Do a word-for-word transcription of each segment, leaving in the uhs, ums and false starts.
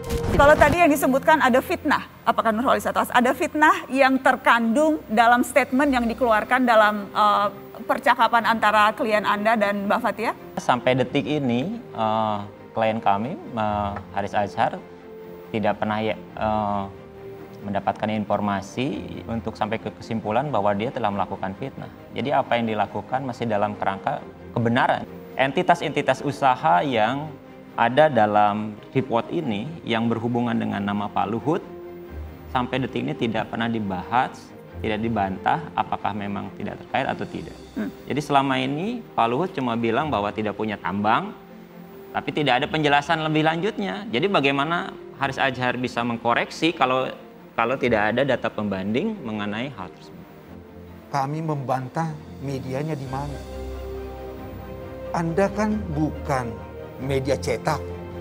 Kalau tadi yang disebutkan ada fitnah, apakah Nurholis atas ada fitnah yang terkandung dalam statement yang dikeluarkan dalam uh, percakapan antara klien Anda dan Mbak Fathia? Sampai detik ini uh, klien kami, uh, Haris Azhar, tidak pernah ya, uh, mendapatkan informasi untuk sampai ke kesimpulan bahwa dia telah melakukan fitnah. Jadi apa yang dilakukan masih dalam kerangka kebenaran. Entitas-entitas usaha yang ada dalam report ini yang berhubungan dengan nama Pak Luhut sampai detik ini tidak pernah dibahas, tidak dibantah apakah memang tidak terkait atau tidak. Hmm. Jadi selama ini Pak Luhut cuma bilang bahwa tidak punya tambang, tapi tidak ada penjelasan lebih lanjutnya. Jadi bagaimana Haris Azhar bisa mengkoreksi kalau kalau tidak ada data pembanding mengenai hal tersebut? Kami membantah medianya di mana? Anda kan bukan media cetak.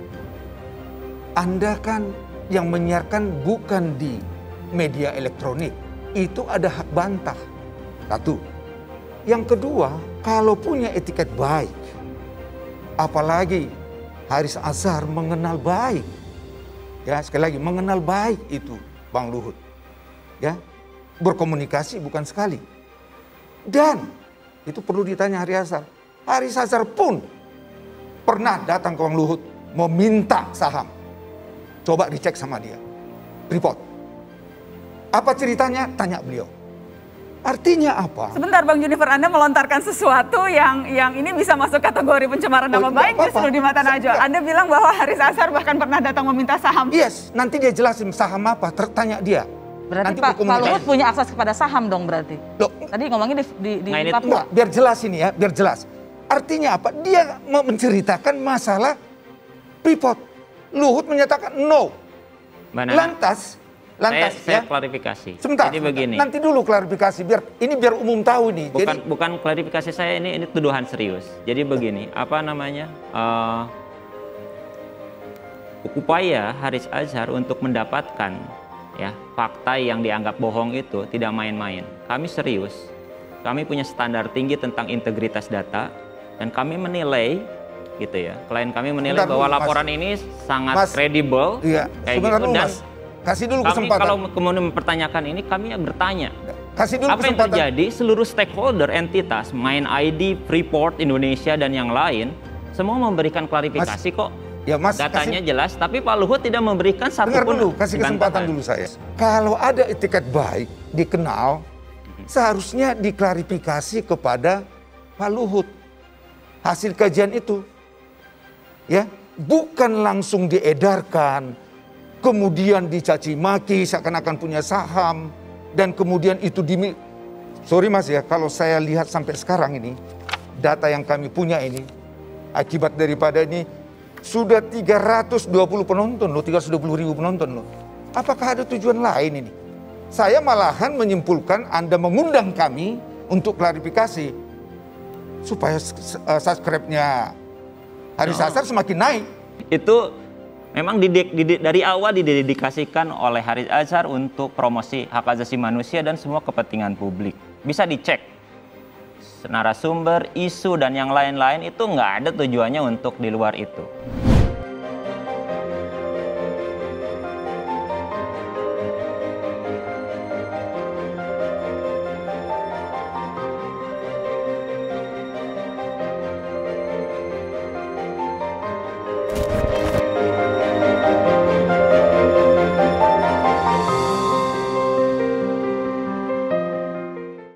Anda kan yang menyiarkan bukan di media elektronik. Itu ada hak bantah. Satu. Yang kedua, kalau punya etiket baik, apalagi Haris Azhar mengenal baik. Ya, sekali lagi mengenal baik itu Bang Luhut. Ya, berkomunikasi bukan sekali. Dan itu perlu ditanya Haris Azhar. Haris Azhar pun pernah datang ke Bang Luhut meminta saham. Coba dicek sama dia. Report. Apa ceritanya? Tanya beliau. Artinya apa? Sebentar Bang Junifer, Anda melontarkan sesuatu yang yang ini bisa masuk kategori pencemaran nama oh, baik justru di mata Najwa. Anda bilang bahwa Haris Azhar bahkan pernah datang meminta saham. Yes, nanti dia jelasin saham apa, tertanya dia. Berarti nanti Pak, Pak Luhut punya akses kepada saham dong berarti? Loh, tadi ngomongnya di, di, di nah, Papua. Biar jelas ini ya, biar jelas. Artinya apa? Dia mau menceritakan masalah Freeport. Luhut menyatakan no. Mana? Lantas, lantas saya, saya ya. klarifikasi. Sebentar, Jadi sebentar. begini. Nanti dulu klarifikasi biar ini biar umum tahu nih. Bukan Jadi bukan klarifikasi saya ini ini tuduhan serius. Jadi begini, apa namanya? Uh, upaya Haris Azhar untuk mendapatkan ya fakta yang dianggap bohong itu tidak main-main. Kami serius. Kami punya standar tinggi tentang integritas data. Dan kami menilai, gitu ya, klien kami menilai sebentar bahwa dulu, laporan mas, ini sangat kredibel. Iya, kayak gitu. Dulu, Dan mas. Kasih dulu kami kesempatan. Kalau kemudian mempertanyakan ini, kami bertanya. Kasih dulu apa kesempatan. yang terjadi? Seluruh stakeholder, entitas, Main I D, Freeport, Indonesia, dan yang lain, semua memberikan klarifikasi mas, kok. Ya, mas, datanya kasih, jelas, tapi Pak Luhut tidak memberikan satu dengar pun. Dulu, kasih kesempatan dulu saya. Kalau ada etiket baik, dikenal, seharusnya diklarifikasi kepada Pak Luhut. Hasil kajian itu, ya, bukan langsung diedarkan, kemudian dicaci maki seakan-akan punya saham, dan kemudian itu di, sorry mas ya, kalau saya lihat sampai sekarang ini, data yang kami punya ini, akibat daripada ini, sudah tiga ratus dua puluh penonton loh, tiga ratus dua puluh ribu penonton loh. Apakah ada tujuan lain ini? Saya malahan menyimpulkan Anda mengundang kami untuk klarifikasi, supaya uh, subscribe-nya Haris Azhar semakin naik. Itu memang didik, didik, dari awal didedikasikan oleh Haris Azhar untuk promosi hak asasi manusia dan semua kepentingan publik. Bisa dicek. Narasumber, isu, dan yang lain-lain itu nggak ada tujuannya untuk di luar itu.